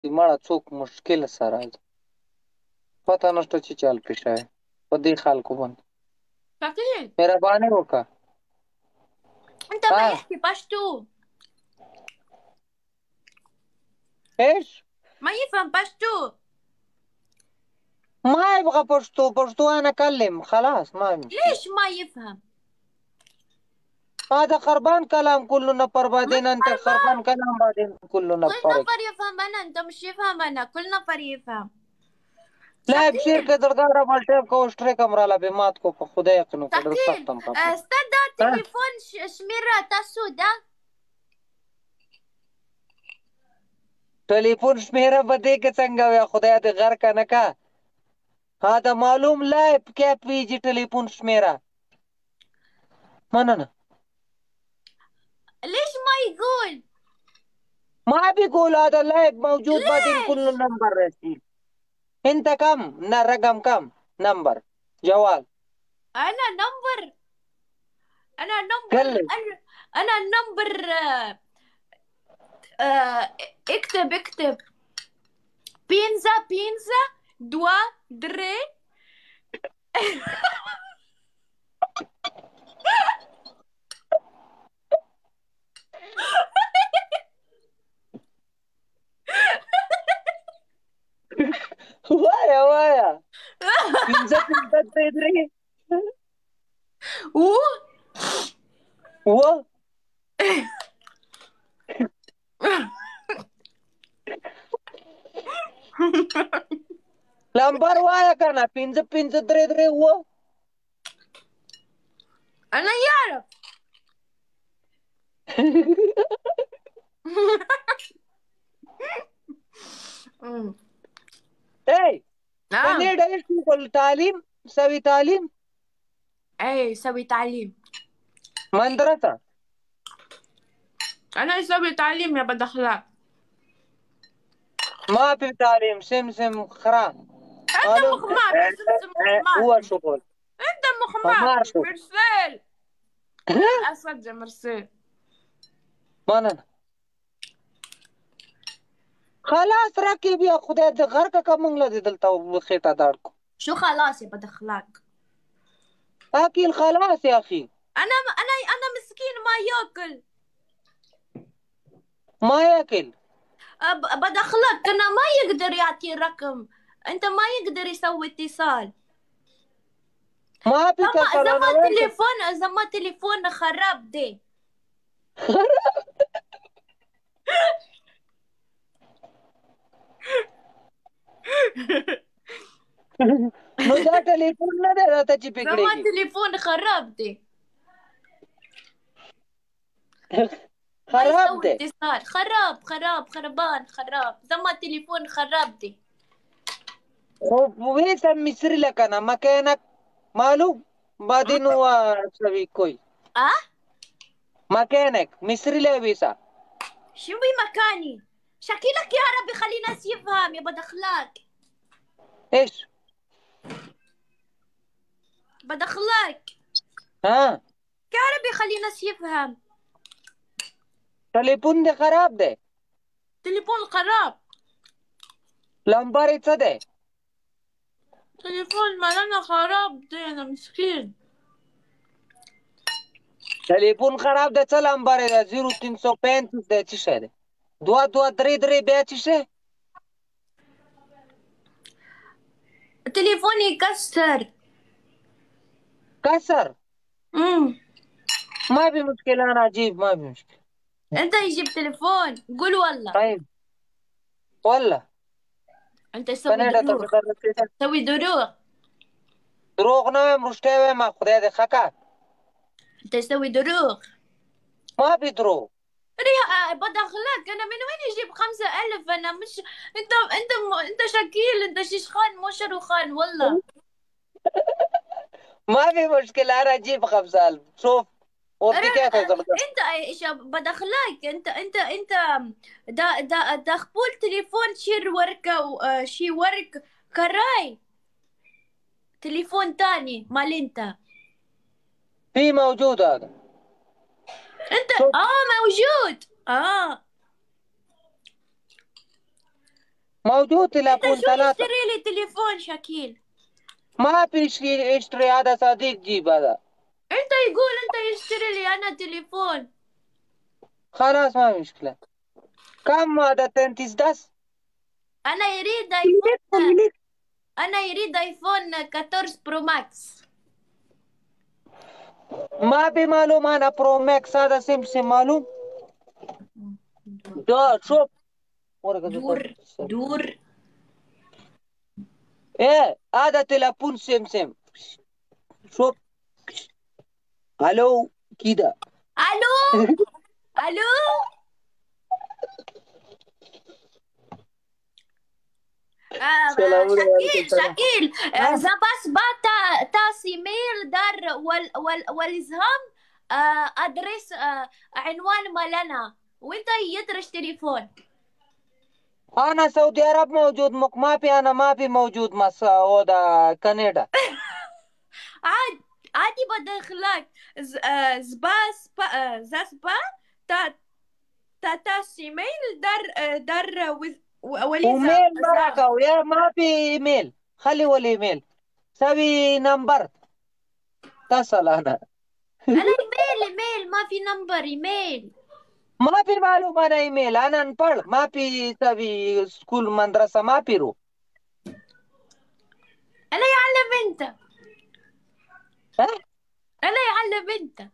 مړه څوک مشکل سره پته نشته چې چل پیښه په دې خلکو باندې فاكرين مهرباني وکړه. انت ما ها يحكي باشتو، ايش؟ ما يفهم باشتو. ما يبغى پښتو. پښتو انا اكلم خلاص ما مشكله. ليش ما يفهم؟ هذا خربان كلام كله نفر مش بعدين انت خربان، خربان كلام بعدين كله كل نفرك. نفر يفهم انا، انت مش يفهم انا، كل نفر يفهم. لا بشير شاكين كدر دارا مالتيب كوشتري كامرا لا بماتكو خدای يقنو كدر شاكين سختم خبر. استدى ها تليفون شميرة تاسو ده. ټلیفون شمیره بده کې څنګه وي خدای دې غر کنه کا. هذا معلوم لايف كيف يجي تليفون شميره. مننه ليش ما يقول؟ ما بيقول هذا لايف موجود بعدين ليش؟ كله نمبر رسيل. انت كم رقم كم نمبر جوال انا نمبر، انا قال نمبر، لي انا نمبر اكتب اكتب. بينزا بينزا دوا دري. وايا وايا pinza تدري و و لمبر وايا كان pinza تدري و انا يعرف. اي نعم. كنيدا ايش تقول تعليم سوي تعليم اي سوي تعليم. مدرسة انا اسوي تعليم يا بد اخلاق. ما في تعليم سمسم خرام انت معلوم مخماطي سمسم هو مخماطي. شغل انت ما مخماطي شغل مرسل. الاسد يا مرسل. ما أنا خلاص راكب يا خدای د غر کا کوم له دلته خېټه داړکو شو خلاص يا بد اخلاق؟ اكل خلاص يا اخي انا مسكين ما ياكل. ما ياكل بد اخلاق انا ما يقدر يعطي رقم، انت ما يقدر يسوي اتصال. ما في اتصال انا وين زما تليفون خراب دي. نو دا ټلیفون نه دی راته چې زما پکړېږي تليفون خراب دي. ما خراب يسوي دی اتصال، خراب خراب خربان خراب، زما تليفون خراب دي. خو ویسا مصری لکنه مکانک معلوم بعدين هو سوي کوئی مكانك مصري لا ويسا شو بمكاني؟ شكلك يا ربي خلي ناس يفهم يا بد اخلاق. ايش بد اخلاق ها يا ربي خلي ناس يفهم. تليفون دي خراب ده تليفون خراب. لمبر څه ده تليفون مالنا خراب دي انا مسكين. تليفون خراب ده څه لمبر ده 0335 ده څه شه ده 2233 بیا څه شه تليفوني كسر. كسر امم ما في مشكلة أنا أجيب ما في مشكلة انت يجيب تليفون قول والله. طيب والله انت تسوي كندا ته دروغ، تسوي دروغ. دروغ نه وایم رښتیا وایم خدای دې ښه کړه انت تسوي دروغ. ما في دروغ بد اخلاق انا من وين يجيب 5000 انا مش. انت شكيل، انت شيشخان مو شاروخان والله. ما في مشكلة أنا أجيب 5000 شوف ودي كيف انت ايش بد اخلاق؟ انت دا خبول تليفون شير وركة شي ورك كراي تليفون تاني مال انت. في موجود هذا انت شوف موجود. موجود انت تليفون شو 3. يشتري لي تليفون شكيل؟ ما في شيء اشتري، هذا صديق جيب هذا. انت يقول انت يشتري لي انا تليفون. خلاص ما مشكلة. كم هذا تنتيس داس؟ انا يريد ايفون. انا يريد ايفون 14 برو ماكس. ما في معلوم، أنا برو ماكس هذا سمسم معلوم. ده شوف ورقة دور السر. دور. ايه هذا تليفون سمسم. شوف. الو كده. الو. الو. السلام عليكم. شكيل شكيل، ها. زباس باتا تاسي ميل دار والإزهام. أدرس عنوان مالنا، وانت يدرش تليفون. انا سعودي عرب موجود مك، ما في، انا ما في موجود مس ودا كندا. عاد عادي بدخلك. زباس زاسبا تا تاسي ميل دار وليزا وميل زام. مراكا ويا ما في ايميل، خلي ولا ايميل. سوي نمبر اتصل انا. أنا إيميل ما في نمبر إيميل. ما في معلومة، انا ايميل، انا انپढ़ ما في سوي سكول مدرسة ما في رو. أنا يعلم أنت. ها. أنا يعلم أنت.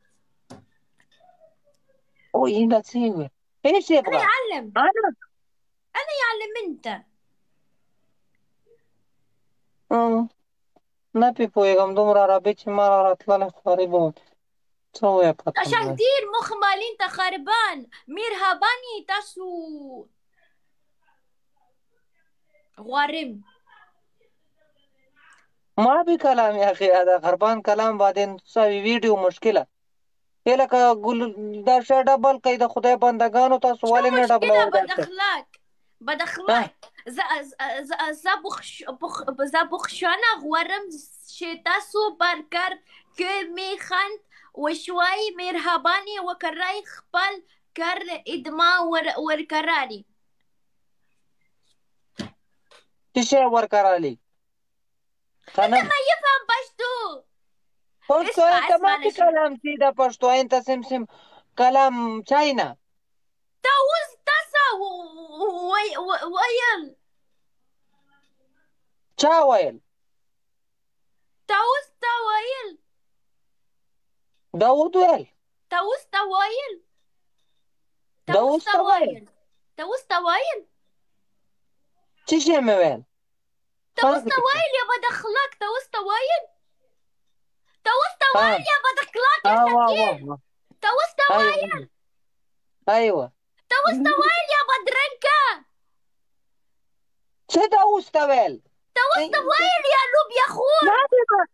او هنا سيوي ايش أنا يبغى؟ يعلم. انا أنا يعلم أنت. ما في پوهېږم دومره عربي چې ما را راتللی خرابه وم. څه وایه پته نه لګي. شكتير مخمل أنت خربان مرهباني تاسو غوارم. ما في كلام يا اخي، هذا خربان كلام. بعدين تسوي فيديو مشكلة. هي لکه ګل دا شی ډبل کوي د خدای بندګانو، تاسو شو ولې نه مشكلة ډبلوئ دا شی؟ بدخلك ها. بدخلك. زبخ شانا غورم شتاسو بركر كمي خانت وشوي مرهباني وكراي خبال كر إدما وركراري. څه شی ورکرالی انت خانم؟ ما يفهم بشتو. پښتو اسمع انت ما اسمع في نشوف. كلام سيدا پښتو انت سمسم كلام چاينا. تاوز تاسا ويل. چا ویل؟ تاوز تاويل. داود ویل؟ تاوز تاويل. تاوز داود ته ویل؟ تاويل. تاوز تاويل. څه شی مې ویل؟ تاوز تاويل يا بدخلك. تاوز تاويل. تاوز ها. تاويل يا بدخلك يا ها واه شكيل. واه. تاوز ايوه تاويل. ايوه. تاوز تاويل يا بدرنكا. څه داود ته ویل؟ تاوز تاويل يا لوب يا خور. ما في ما.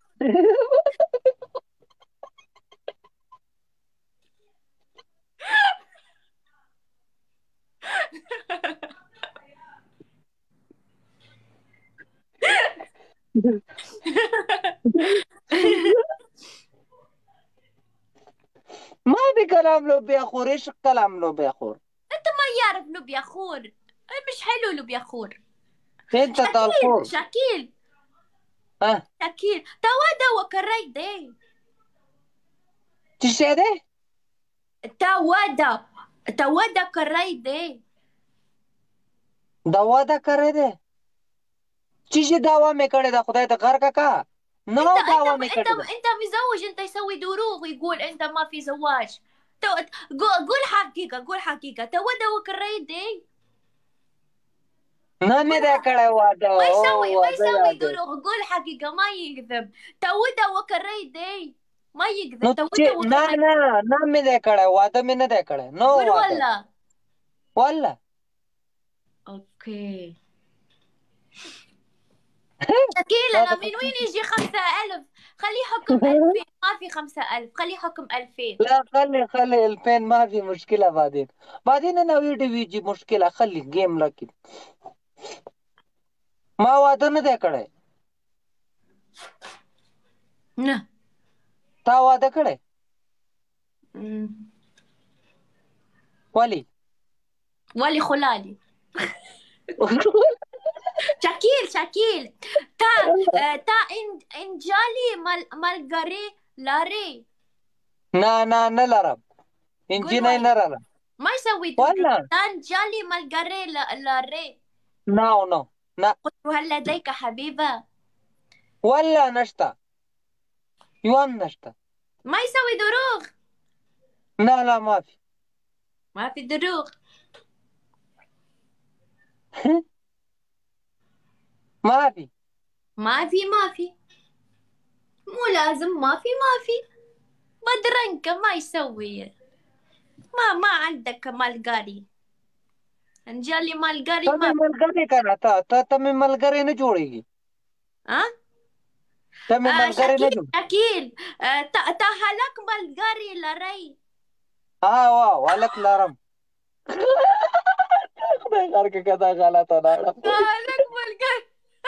ما في كلام لو بيخور، ايش الكلام لو بيخور؟ انت ما يعرف لوب يا خور. مش حلو لوب يا خور. انت شكيل تالخور. شكيل ها. شكيل توادا وكراي دي. څه شی دی؟ توادا كراي دي. دوا دا کړی دی؟ څه شي دوا مې کړې ده خدای ته غر کاکا؟ نو دوا مې کړې ده. انت مزوج. انت يسوي دروغ ويقول انت ما في زواج. قول حقيقة. قول حقيقة. توادا وكراي دي. نه مې دا کړی واده. ما يسوي او ما واده يسوي یاد دی. دروغ. قول حقيقة ما يكذب. توادا وكراي دي ما نو يكذب. چې توادا نه وكراي. نه نه مې دا کړی واده، مې نه دی کړی. نو قول واده والله. والله. اوكي. شكيل انا من وين يجي 5000؟ خليه حكم 2000. ما في 5000. خليه حكم 2000. لا خلي البين ما في مشكلة. بعدين انا ويديو يجي مشكلة، خلي جيم لكن ما واده نه دی کړی. نه. تا واده کړی؟ ولي خلالي. شاكيل تا انجالي مالغري لاري. نه لرم، قول انجینۍ نه واحد لرم. ما يسوي والله تا انجالي مالغري لاري. نه قلت هل لديك حبيبة؟ والله نشته، یو هم نشته. ما يسوي دروغ. لا ما في. ما في دروغ. ما في. ما في مو لازم ما في بدرنك ما يسوي. ما عندك مالغاري. انجالي مالغاري ته مې ما. ملګری که نه، ته مې ملګری نه جوړېږي. ها ته مې ملګری نه شاكيل جوړ. شاكيل تا هلك مالغاري لري. هلک لرم. خدای غرقه که دا غلطه لاړه. هلك مالغاري.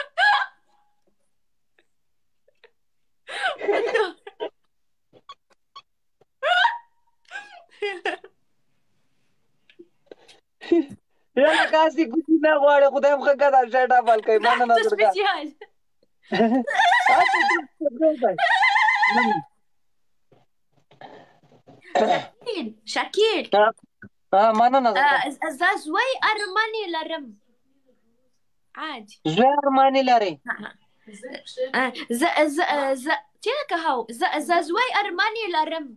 یاره کاسې ګوتې نه غواړي، خدای هم ښه که دا شی ډبل کوي. مننه تو درګه. سبيسيال. شاكيل مننه درګه. زازوي ارماني لرم عادي. زوی ارماني لري؟ تلك هو زازوي ارماني لرم.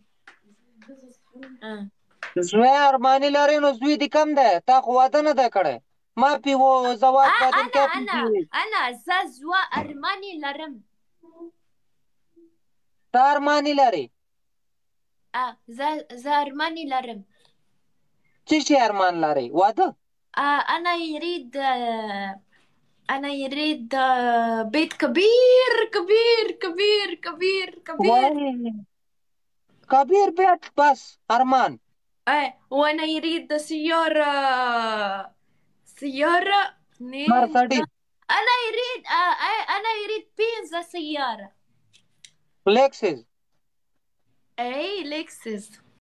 زوی ارماني لري نو زوی دې کم دی؟ تا خو واده نه دی کړی. ما پی वो زواج بعد क्या انا زازوا ارماني لرم. تا ارماني لري؟ ز ارماني لرم. څه شي ارمان لري؟ واده؟ انا يريد بيت كبير كبير كبير كبير كبير. كبير بيت بس ارمان. وانا يريد سيارة مرسيدس. انا يريد بينزا سيارة. لكسس. اي لكسس.